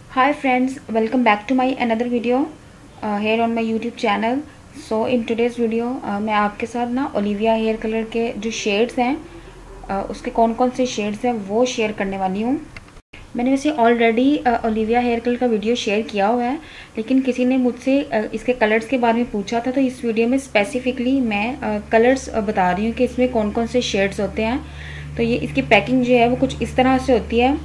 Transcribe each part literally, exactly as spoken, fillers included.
Hi friends, welcome back to my another video uh, here on my YouTube channel. So in today's video uh, मैं आपके साथ ना Olivia hair colour के जो shades हैं uh, उसके कौन कौन से शेड्स हैं वो शेयर करने वाली हूँ। मैंने वैसे ऑलरेडी ओलिविया हेयर कलर का वीडियो शेयर किया हुआ है, लेकिन किसी ने मुझसे uh, इसके कलर्स के बारे में पूछा था, तो इस वीडियो में स्पेसिफिकली मैं कलर्स uh, बता रही हूँ कि इसमें कौन कौन से शेड्स होते हैं। तो ये इसकी पैकिंग जो है वो कुछ इस तरह से होती है।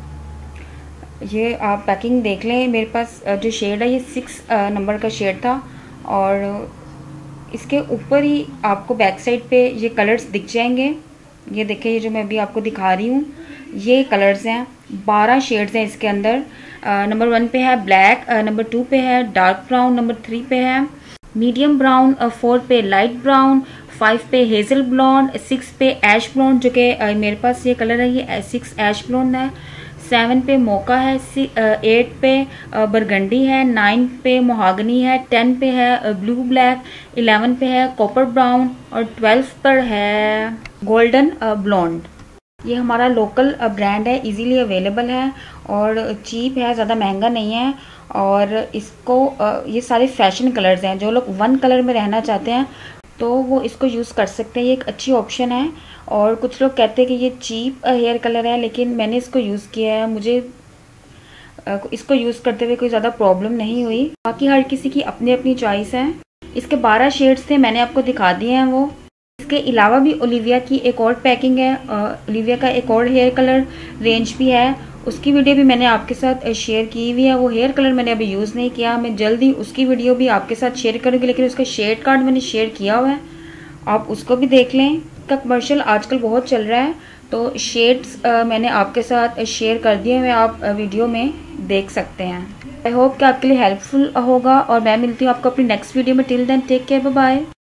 ये आप पैकिंग देख लें। मेरे पास जो शेड है ये सिक्स नंबर का शेड था और इसके ऊपर ही आपको बैक साइड पे ये कलर्स दिख जाएंगे। ये देखिए, ये जो मैं अभी आपको दिखा रही हूँ ये कलर्स हैं। बारह शेड्स हैं इसके अंदर। नंबर वन पे है ब्लैक, नंबर टू पे है डार्क ब्राउन, नंबर थ्री पे है मीडियम ब्राउन, फोर पे लाइट ब्राउन, फाइव पे हेजल ब्लॉन्ड, सिक्स पे ऐश ब्लॉन्ड, जो कि मेरे पास ये कलर है ये सिक्स ऐश ब्लॉन्ड है। सेवन पे मोका है, एट पे बरगंडी है, नाइन पे मोहागनी है, टेन पे है ब्लू ब्लैक, इलेवन पे है कॉपर ब्राउन और ट्वेल्व पर है गोल्डन ब्लॉन्ड। ये हमारा लोकल ब्रांड है, इजीली अवेलेबल है और चीप है, ज़्यादा महंगा नहीं है। और इसको ये सारे फैशन कलर्स हैं। जो लोग वन कलर में रहना चाहते हैं तो वो इसको यूज़ कर सकते हैं, ये एक अच्छी ऑप्शन है। और कुछ लोग कहते हैं कि ये चीप हेयर कलर है, लेकिन मैंने इसको यूज़ किया है, मुझे इसको यूज़ करते हुए कोई ज़्यादा प्रॉब्लम नहीं हुई। बाकी हर किसी की अपनी अपनी चॉइस है। इसके बारह शेड्स थे, मैंने आपको दिखा दिए हैं वो। इसके अलावा भी ओलिविया की एक और पैकिंग है, ओलिविया का एक और हेयर कलर रेंज भी है, उसकी वीडियो भी मैंने आपके साथ शेयर की हुई है। वो हेयर कलर मैंने अभी यूज़ नहीं किया, मैं जल्दी उसकी वीडियो भी आपके साथ शेयर करूँगी, लेकिन उसका शेड कार्ड मैंने शेयर किया हुआ है, आप उसको भी देख लें। का कमर्शियल आजकल बहुत चल रहा है, तो शेड्स मैंने आपके साथ शेयर कर दिए हुए, आप वीडियो में देख सकते हैं। आई होप कि आपके लिए हेल्पफुल होगा और मैं मिलती हूँ आपको अपनी नेक्स्ट वीडियो में। Till then take care, bye bye.